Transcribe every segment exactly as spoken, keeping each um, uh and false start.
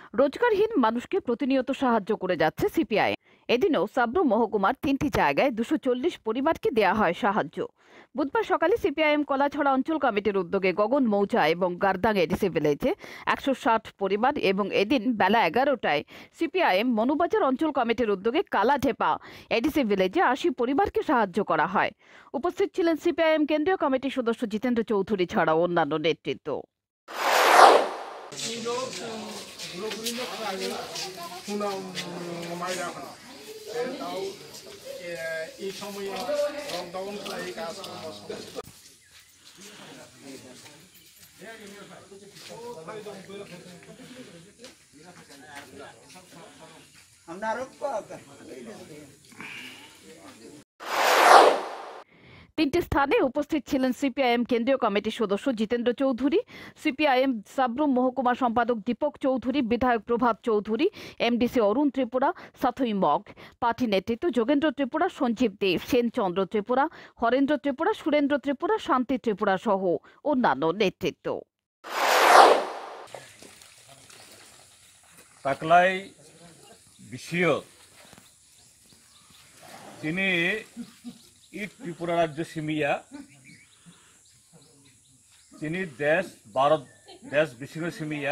রোজগারহীন মানুষকে প্রতিনিয়ত সাহায্য করে যাচ্ছে সিপিআই। এদিনও সাব্রু মহকুমার তিনটি জায়গায় দুশো চল্লিশ পরিবারকে দেয়া হয় সাহায্য। বুধবার সকালে সিপিআইএম কলাছড়া অঞ্চল কমিটির উদ্যোগে গগন মৌজা এবং গারদাং এডিসি ভিলেজে একশো ষাট পরিবার এবং এদিন বেলা এগারোটায় সিপিআইএম মনুবাজার অঞ্চল কমিটির উদ্যোগে কালাঢেপা এডিসি ভিলেজে আশি পরিবারকে সাহায্য করা হয়। উপস্থিত ছিলেন সিপিআইএম কেন্দ্রীয় কমিটির সদস্য জিতেন্দ্র চৌধুরী ছাড়াও অন্যান্য নেতৃত্ব। এই সময়ে লকডাউন খাই কাজ তিনটি স্থানে উপস্থিত ছিলেন সিপিআইএম কেন্দ্রীয় কমিটির সদস্য জিতেন্দ্র চৌধুরী, সিপিআইএম সাব্রুম মহকুমা সম্পাদক দীপক চৌধুরী, বিধায়ক প্রভাত চৌধুরী, এমডিসি অরুণ ত্রিপুরা, সাথই মগ, পার্টি নেতৃত্ব যোগেন্দ্র ত্রিপুরা, সঞ্জীব দেব, সেনচন্দ্র ত্রিপুরা, হরেন্দ্র ত্রিপুরা, সুরেন্দ্র ত্রিপুরা, শান্তি ত্রিপুরা সহ অন্যান্য নেতৃত্ব। তাকলাই বিষয় তিনি ই ত্রিপুরা রাজ্য সিমিয়া তিনি দেশ ভারত দেশ বিশিং সিমিয়া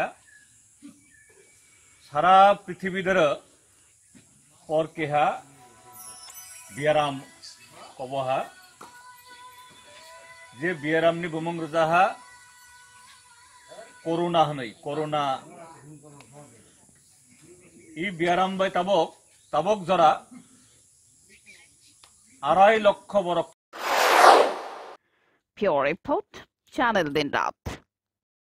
সারা পৃথিবীদের পর কেহা বিয়ারাম কবহা যে বিয়ারামনি বুমং রজাহা করোনা হनै করোনা ই বিয়ারাম বাই তাবক তাবক জরা আড়াই লক্ষ বড়। Pure Report, Channel Din Rat।